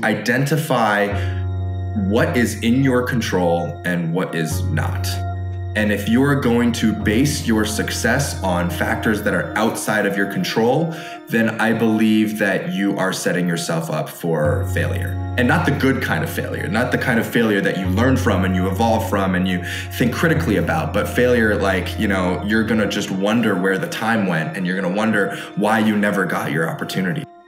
Identify what is in your control and what is not. And if you're going to base your success on factors that are outside of your control, then I believe that you are setting yourself up for failure. And not the good kind of failure, not the kind of failure that you learn from and you evolve from and you think critically about, but failure like, you know, you're gonna just wonder where the time went and you're gonna wonder why you never got your opportunity.